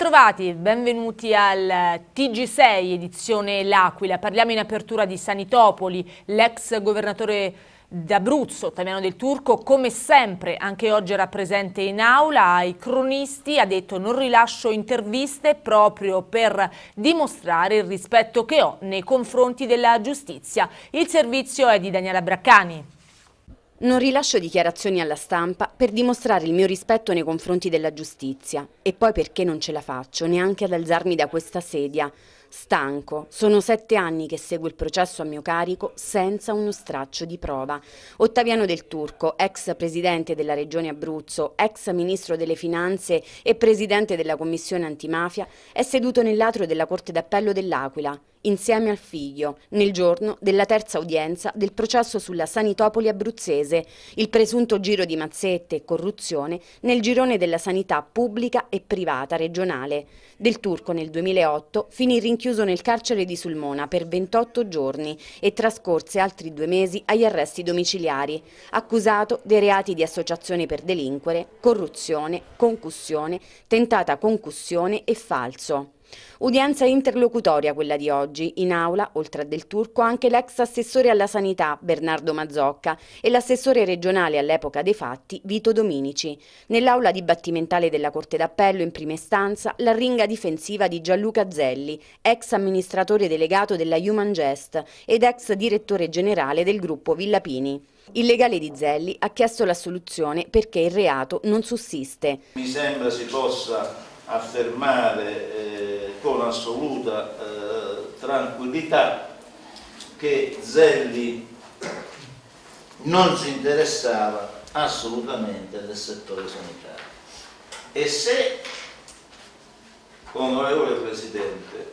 Bentrovati, benvenuti al TG6 edizione L'Aquila. Parliamo in apertura di Sanitopoli. L'ex governatore d'Abruzzo, Ottaviano Del Turco, come sempre anche oggi era presente in aula. Ai cronisti ha detto: non rilascio interviste proprio per dimostrare il rispetto che ho nei confronti della giustizia. Il servizio è di Daniela Braccani. Non rilascio dichiarazioni alla stampa per dimostrare il mio rispetto nei confronti della giustizia e poi perché non ce la faccio neanche ad alzarmi da questa sedia. Stanco, sono 7 anni che seguo il processo a mio carico senza uno straccio di prova. Ottaviano Del Turco, ex presidente della regione Abruzzo, ex ministro delle finanze e presidente della commissione antimafia, è seduto nell'atrio della Corte d'Appello dell'Aquila, insieme al figlio, nel giorno della terza udienza del processo sulla Sanitopoli abruzzese, il presunto giro di mazzette e corruzione nel girone della sanità pubblica e privata regionale. Del Turco nel 2008 finì rinchiuso nel carcere di Sulmona per 28 giorni e trascorse altri 2 mesi agli arresti domiciliari, accusato dei reati di associazione per delinquere, corruzione, concussione, tentata concussione e falso. Udienza interlocutoria quella di oggi. In aula, oltre a Del Turco, anche l'ex assessore alla sanità Bernardo Mazzocca e l'assessore regionale all'epoca dei fatti Vito Dominici. Nell'aula dibattimentale della Corte d'Appello in prima istanza la ringa difensiva di Gianluca Zelli, ex amministratore delegato della Human Gest ed ex direttore generale del gruppo Villapini. Il legale di Zelli ha chiesto l'assoluzione perché il reato non sussiste. Mi sembra si possa affermare con assoluta tranquillità che Zelli non si interessava assolutamente del settore sanitario. E se, onorevole Presidente,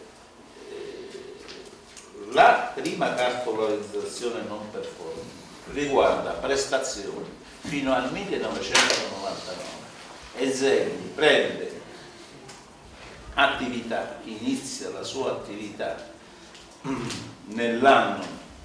la prima cartolarizzazione non performante riguarda prestazioni fino al 1999 e Zelli prende attività, inizia la sua attività nell'anno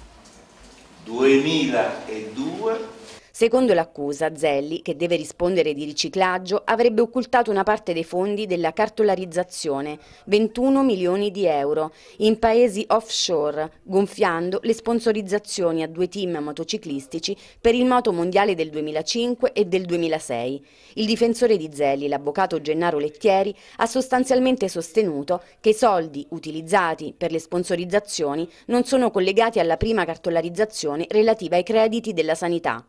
2002. Secondo l'accusa, Zelli, che deve rispondere di riciclaggio, avrebbe occultato una parte dei fondi della cartolarizzazione, 21 milioni di euro, in paesi offshore, gonfiando le sponsorizzazioni a 2 team motociclistici per il Moto Mondiale del 2005 e del 2006. Il difensore di Zelli, l'avvocato Gennaro Lettieri, ha sostanzialmente sostenuto che i soldi utilizzati per le sponsorizzazioni non sono collegati alla prima cartolarizzazione relativa ai crediti della sanità.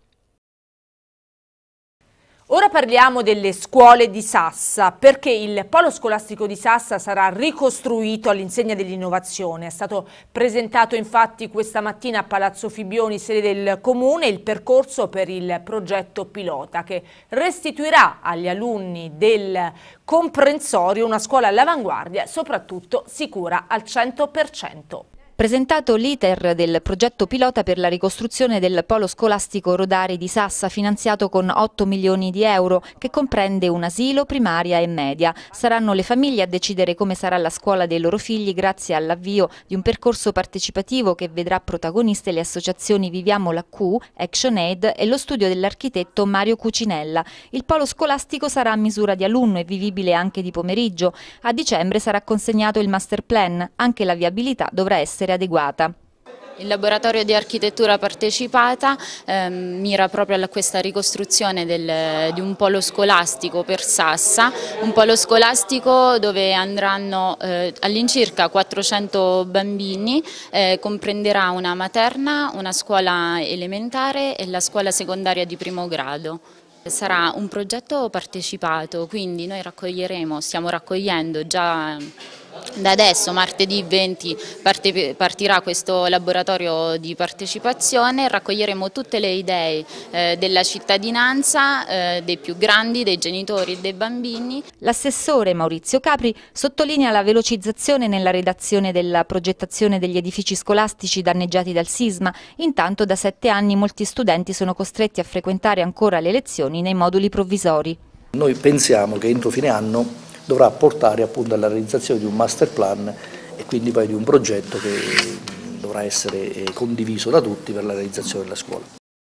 Ora parliamo delle scuole di Sassa, perché il polo scolastico di Sassa sarà ricostruito all'insegna dell'innovazione. È stato presentato infatti questa mattina a Palazzo Fibioni, sede del Comune, il percorso per il progetto pilota che restituirà agli alunni del comprensorio una scuola all'avanguardia e soprattutto sicura al 100%. Presentato l'iter del progetto pilota per la ricostruzione del polo scolastico Rodari di Sassa, finanziato con 8 milioni di euro, che comprende un asilo, primaria e media. Saranno le famiglie a decidere come sarà la scuola dei loro figli grazie all'avvio di un percorso partecipativo che vedrà protagoniste le associazioni Viviamo la Q, ActionAid e lo studio dell'architetto Mario Cucinella. Il polo scolastico sarà a misura di alunno e vivibile anche di pomeriggio. A dicembre sarà consegnato il master plan, anche la viabilità dovrà essere adeguata. Il laboratorio di architettura partecipata mira proprio a questa ricostruzione di un polo scolastico per Sassa, un polo scolastico dove andranno all'incirca 400 bambini, comprenderà una materna, una scuola elementare e la scuola secondaria di primo grado. Sarà un progetto partecipato, quindi noi stiamo raccogliendo già da adesso, martedì 20, partirà questo laboratorio di partecipazione, raccoglieremo tutte le idee della cittadinanza, dei più grandi, dei genitori e dei bambini. L'assessore Maurizio Capri sottolinea la velocizzazione nella redazione della progettazione degli edifici scolastici danneggiati dal sisma. Intanto da 7 anni molti studenti sono costretti a frequentare ancora le lezioni nei moduli provvisori. Noi pensiamo che entro fine anno dovrà portare appunto alla realizzazione di un master plan e quindi poi di un progetto che dovrà essere condiviso da tutti per la realizzazione della scuola.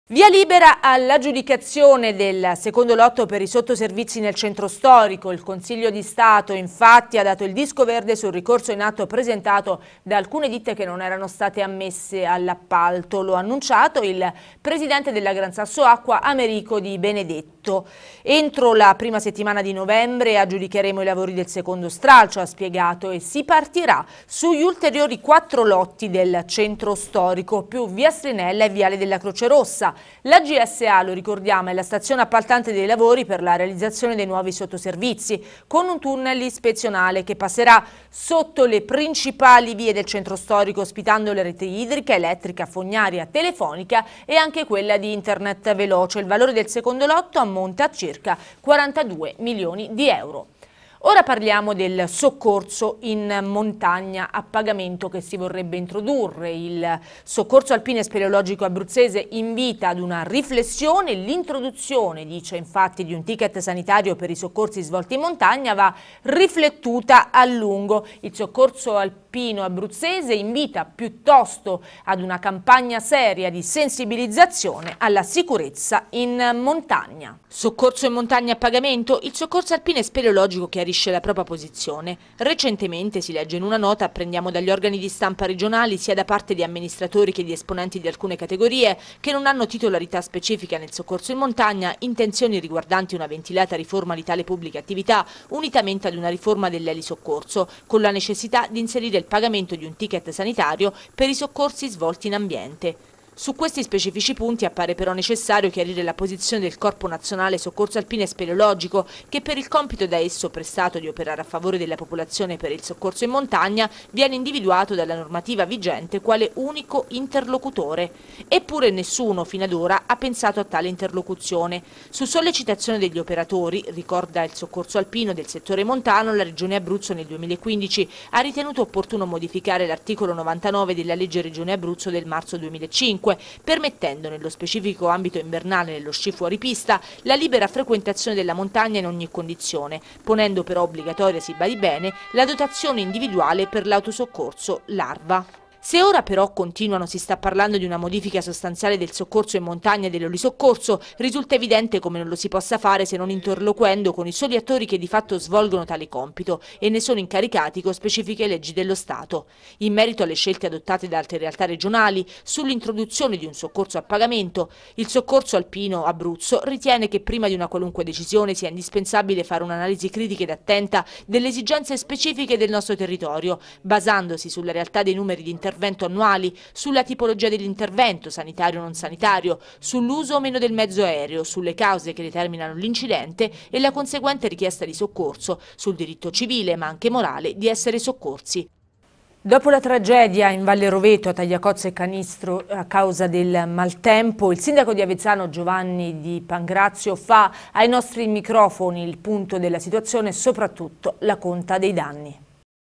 Via libera all'aggiudicazione del secondo lotto per i sottoservizi nel centro storico. Il Consiglio di Stato infatti ha dato il disco verde sul ricorso in atto presentato da alcune ditte che non erano state ammesse all'appalto. Lo ha annunciato il presidente della Gran Sasso Acqua, Americo Di Benedetto. Entro la prima settimana di novembre aggiudicheremo i lavori del secondo stralcio, ha spiegato, e si partirà sugli ulteriori 4 lotti del centro storico, più via Strinella e viale della Croce Rossa. La GSA, lo ricordiamo, è la stazione appaltante dei lavori per la realizzazione dei nuovi sottoservizi, con un tunnel ispezionale che passerà sotto le principali vie del centro storico, ospitando le reti idrica, elettrica, fognaria, telefonica e anche quella di internet veloce. Il valore del secondo lotto ammonta a circa 42 milioni di euro. Ora parliamo del soccorso in montagna a pagamento che si vorrebbe introdurre. Il soccorso alpino e speleologico abruzzese invita ad una riflessione. L'introduzione, dice infatti, di un ticket sanitario per i soccorsi svolti in montagna va riflettuta a lungo. Il soccorso alpino abruzzese invita piuttosto ad una campagna seria di sensibilizzazione alla sicurezza in montagna. Soccorso in montagna a pagamento? Il soccorso alpino e speleologico chiarisce la propria posizione. Recentemente, si legge in una nota, apprendiamo dagli organi di stampa regionali, sia da parte di amministratori che di esponenti di alcune categorie, che non hanno titolarità specifica nel soccorso in montagna, intenzioni riguardanti una ventilata riforma di tale pubblica attività, unitamente ad una riforma dell'elisoccorso, con la necessità di inserire il pagamento di un ticket sanitario per i soccorsi svolti in ambiente. Su questi specifici punti appare però necessario chiarire la posizione del Corpo Nazionale Soccorso Alpino e Speleologico, che per il compito da esso prestato di operare a favore della popolazione per il soccorso in montagna viene individuato dalla normativa vigente quale unico interlocutore. Eppure nessuno fino ad ora ha pensato a tale interlocuzione. Su sollecitazione degli operatori, ricorda il soccorso alpino del settore montano, la Regione Abruzzo nel 2015 ha ritenuto opportuno modificare l'articolo 99 della legge Regione Abruzzo del marzo 2005, permettendo nello specifico ambito invernale nello sci fuoripista la libera frequentazione della montagna in ogni condizione, ponendo però obbligatoria, si badi bene, la dotazione individuale per l'autosoccorso larva. Se ora però continuano si sta parlando di una modifica sostanziale del soccorso in montagna e dell'olisoccorso, risulta evidente come non lo si possa fare se non interloquendo con i soli attori che di fatto svolgono tale compito e ne sono incaricati con specifiche leggi dello Stato. In merito alle scelte adottate da altre realtà regionali sull'introduzione di un soccorso a pagamento, il soccorso alpino Abruzzo ritiene che prima di una qualunque decisione sia indispensabile fare un'analisi critica ed attenta delle esigenze specifiche del nostro territorio, basandosi sulla realtà dei numeri di intervento annuali, sulla tipologia dell'intervento, sanitario o non sanitario, sull'uso o meno del mezzo aereo, sulle cause che determinano l'incidente e la conseguente richiesta di soccorso, sul diritto civile ma anche morale di essere soccorsi. Dopo la tragedia in Valle Roveto a Tagliacozzo e Canistro a causa del maltempo, il sindaco di Avezzano Giovanni Di Pangrazio fa ai nostri microfoni il punto della situazione e soprattutto la conta dei danni.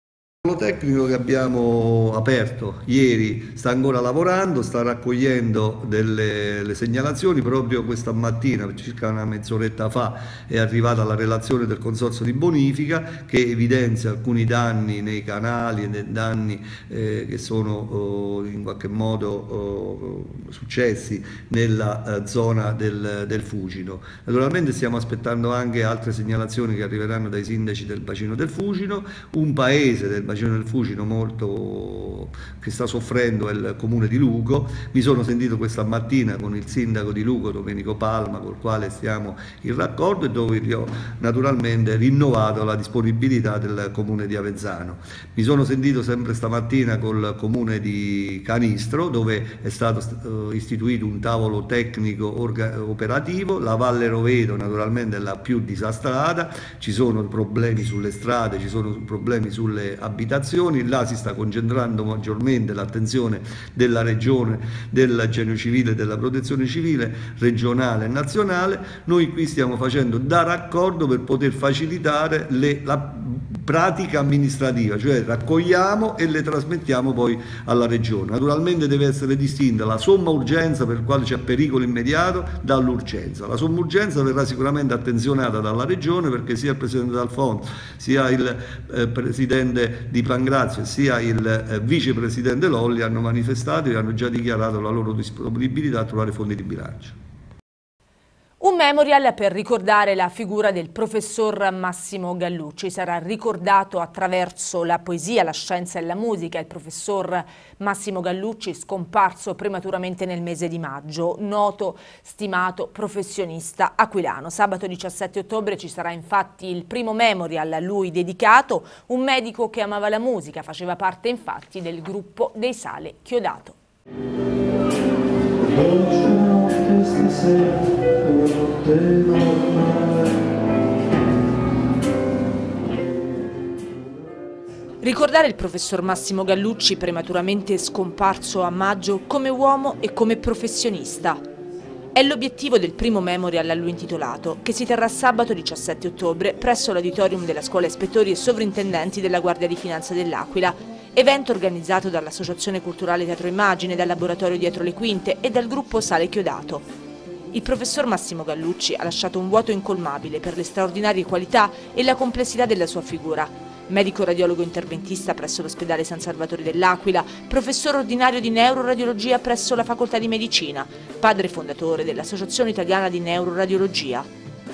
Il tecnico che abbiamo aperto ieri sta ancora lavorando, sta raccogliendo le segnalazioni. Proprio questa mattina, circa una mezz'oretta fa, è arrivata la relazione del consorzio di bonifica che evidenzia alcuni danni nei canali e danni che sono in qualche modo successi nella zona del Fucino. Naturalmente stiamo aspettando anche altre segnalazioni che arriveranno dai sindaci del bacino del Fucino. Un paese del bacino del Fucino molto che sta soffrendo è il comune di Lugo. Mi sono sentito questa mattina con il sindaco di Lugo, Domenico Palma, col quale stiamo in raccordo e dove gli ho naturalmente rinnovato la disponibilità del comune di Avezzano. Mi sono sentito sempre stamattina col comune di Canistro, dove è stato istituito un tavolo tecnico operativo. La Valle Roveto naturalmente è la più disastrata, ci sono problemi sulle strade, ci sono problemi sulle abitazioni. Là si sta concentrando maggiormente l'attenzione della regione, del genio civile e della protezione civile regionale e nazionale. Noi qui stiamo facendo da raccordo per poter facilitare la pratica amministrativa, cioè raccogliamo e le trasmettiamo poi alla Regione. Naturalmente deve essere distinta la somma urgenza per il quale c'è pericolo immediato dall'urgenza. La somma urgenza verrà sicuramente attenzionata dalla Regione, perché sia il Presidente D'Alfonso, sia il Presidente Di Pangrazio, sia il Vicepresidente Lolli hanno manifestato e hanno già dichiarato la loro disponibilità a trovare fondi di bilancio. Un memorial per ricordare la figura del professor Massimo Gallucci. Sarà ricordato attraverso la poesia, la scienza e la musica. Il professor Massimo Gallucci, scomparso prematuramente nel mese di maggio, noto, stimato professionista aquilano. Sabato 17 ottobre ci sarà infatti il primo memorial a lui dedicato, un medico che amava la musica, faceva parte infatti del gruppo dei Sale Chiodato. Ricordare il professor Massimo Gallucci, prematuramente scomparso a maggio, come uomo e come professionista. È l'obiettivo del primo memorial a lui intitolato, che si terrà sabato 17 ottobre presso l'auditorium della Scuola Ispettori e Sovrintendenti della Guardia di Finanza dell'Aquila, evento organizzato dall'Associazione Culturale Teatro Immagine, dal Laboratorio Dietro le Quinte e dal gruppo Sale Chiodato. Il professor Massimo Gallucci ha lasciato un vuoto incolmabile per le straordinarie qualità e la complessità della sua figura. Medico radiologo interventista presso l'ospedale San Salvatore dell'Aquila, professore ordinario di neuroradiologia presso la Facoltà di Medicina, padre fondatore dell'Associazione Italiana di Neuroradiologia.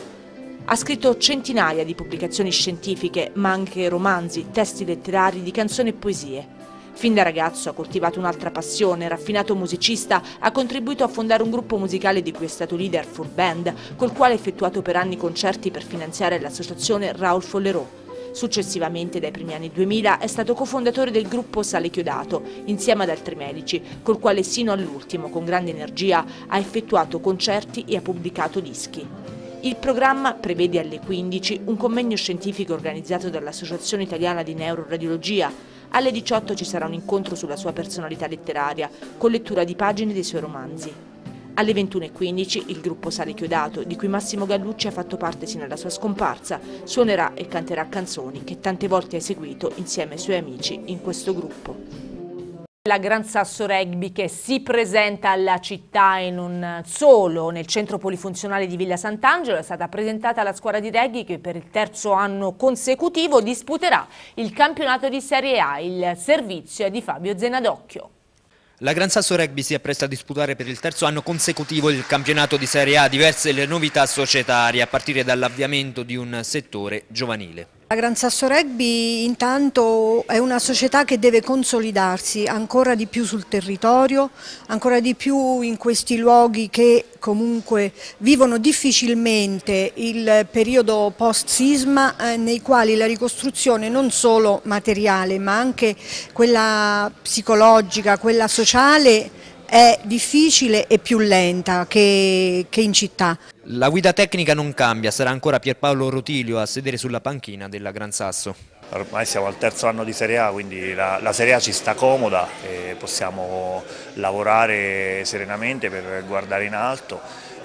Ha scritto centinaia di pubblicazioni scientifiche, ma anche romanzi, testi letterari, di canzoni e poesie. Fin da ragazzo ha coltivato un'altra passione, raffinato musicista, ha contribuito a fondare un gruppo musicale di cui è stato leader Full Band, col quale ha effettuato per anni concerti per finanziare l'associazione Raoul Follerot. Successivamente, dai primi anni 2000, è stato cofondatore del gruppo Sale Chiodato, insieme ad altri medici, col quale sino all'ultimo, con grande energia, ha effettuato concerti e ha pubblicato dischi. Il programma prevede alle 15 un convegno scientifico organizzato dall'Associazione Italiana di Neuroradiologia. Alle 18 ci sarà un incontro sulla sua personalità letteraria, con lettura di pagine dei suoi romanzi. Alle 21:15 il gruppo Sale Chiodato, di cui Massimo Gallucci ha fatto parte sino alla sua scomparsa, suonerà e canterà canzoni che tante volte ha eseguito insieme ai suoi amici in questo gruppo. La Gran Sasso Rugby, che si presenta alla città e non solo nel centro polifunzionale di Villa Sant'Angelo, è stata presentata la squadra di rugby che per il terzo anno consecutivo disputerà il campionato di Serie A. Il servizio è di Fabio Zenadocchio. La Gran Sasso Rugby si appresta a disputare per il terzo anno consecutivo il campionato di Serie A, diverse le novità societarie a partire dall'avviamento di un settore giovanile. La Gran Sasso Rugby intanto è una società che deve consolidarsi ancora di più sul territorio, ancora di più in questi luoghi che comunque vivono difficilmente il periodo post-sisma, nei quali la ricostruzione non solo materiale ma anche quella psicologica, quella sociale è difficile e più lenta che in città. La guida tecnica non cambia, sarà ancora Pierpaolo Rotilio a sedere sulla panchina della Gran Sasso. Ormai siamo al terzo anno di Serie A, quindi la Serie A ci sta comoda e possiamo lavorare serenamente per guardare in alto.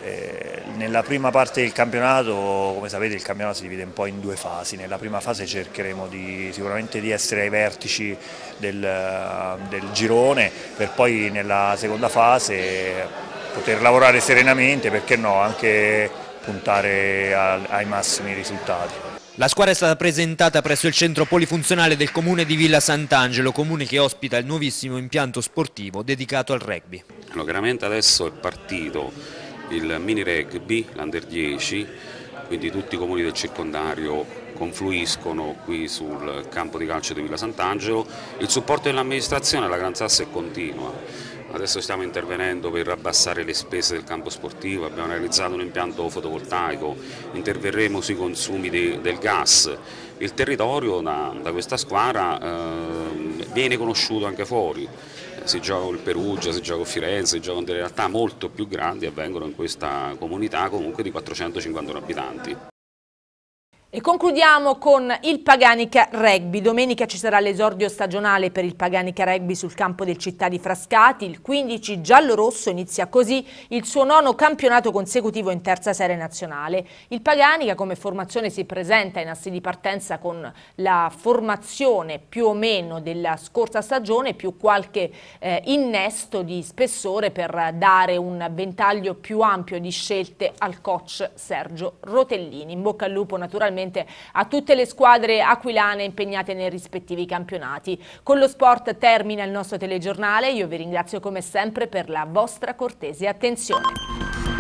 Nella prima parte del campionato, come sapete, il campionato si divide un po' in due fasi. Nella prima fase cercheremo sicuramente di essere ai vertici del girone, per poi nella seconda fase poter lavorare serenamente, perché no, anche puntare ai massimi risultati. La squadra è stata presentata presso il centro polifunzionale del comune di Villa Sant'Angelo, comune che ospita il nuovissimo impianto sportivo dedicato al rugby. Chiaramente adesso è partito il mini rugby, l'Under 10, quindi tutti i comuni del circondario confluiscono qui sul campo di calcio di Villa Sant'Angelo. Il supporto dell'amministrazione alla Gran Sasso è continuo. Adesso stiamo intervenendo per abbassare le spese del campo sportivo, abbiamo realizzato un impianto fotovoltaico, interverremo sui consumi del gas. Il territorio da questa squadra viene conosciuto anche fuori. Si gioca con il Perugia, si gioca con Firenze, si gioca con delle realtà molto più grandi, avvengono in questa comunità comunque di 451 abitanti. E concludiamo con il Paganica Rugby. Domenica ci sarà l'esordio stagionale per il Paganica Rugby sul campo del Città di Frascati. Il 15 giallorosso inizia così il suo 9° campionato consecutivo in terza serie nazionale. Il Paganica come formazione si presenta in assi di partenza con la formazione più o meno della scorsa stagione, più qualche innesto di spessore per dare un ventaglio più ampio di scelte al coach Sergio Rotellini. In bocca al lupo naturalmente a tutte le squadre aquilane impegnate nei rispettivi campionati. Con lo sport termina il nostro telegiornale, io vi ringrazio come sempre per la vostra cortese attenzione.